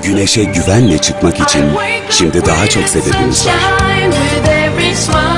Güneşe güvenle çıkmak için şimdi daha çok sebebimiz var.